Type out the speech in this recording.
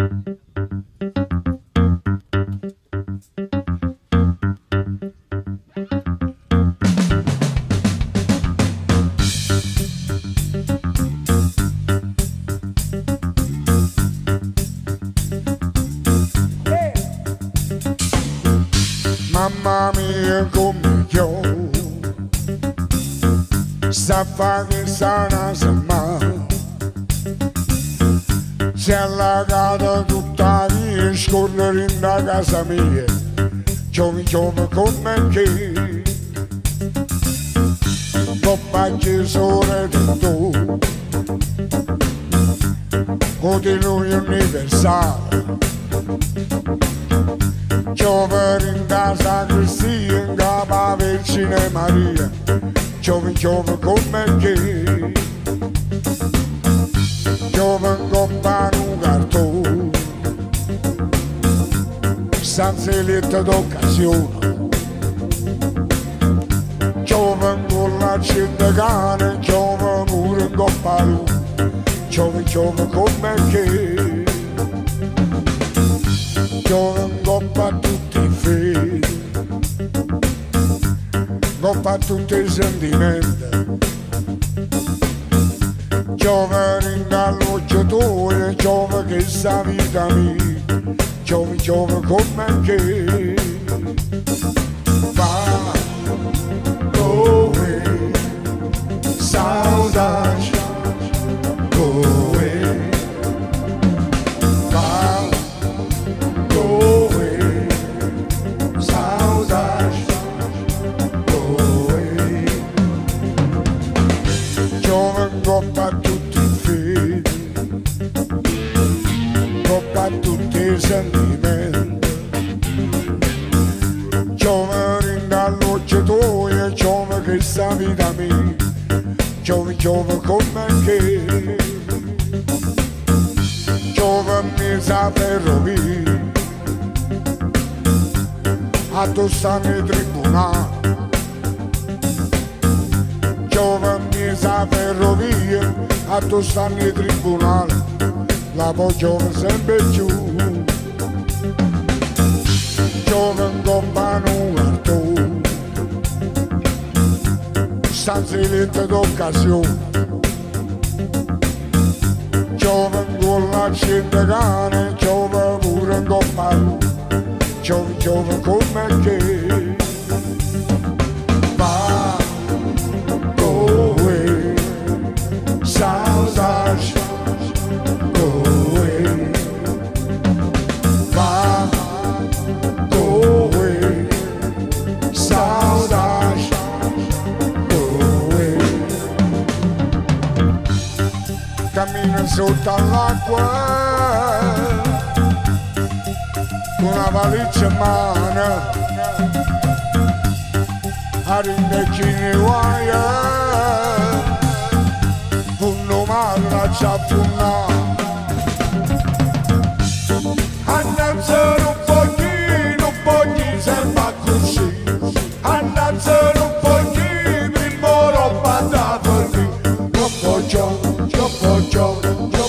Mamma mia come io sta fa che sta una settimana si è allagata tutta via scorrere in da casa mia giove giove come che coppa sole tutto o di lui universale giove in casa Cristina in capa Vergine Maria giove giove come che giove in coppa un cartone stanzeletta d'occasione giove con la gente cane giove pure in coppa lui giove giove come che giove in coppa a tutti i figli coppa a tutti i sentimenti giove ringalloggiatore giove che sa vita mia giove giove come che va dove saudade dove va dove saudade dove giove coppa a tutti i figli coppa a tutti i sentimenti giove ringalloggiatore giove che sa vita mia giove giove come che giove mi sa ferrovia addossano i tribunali giove mi sa ferrovia addossano i tribunali la poi giove sempre giù giove in compano un cartone stanzeletta d'occasione giove con la gente cane giove pure in compano giove giove come che va dove saudade dove va dove saudade dove cammina sotto all'acqua con una valigia in mano a rindecchini guaia un male la ciappuna andazzare un pochino sembra così andazzare un pochino prima roba da dormire troppo giovane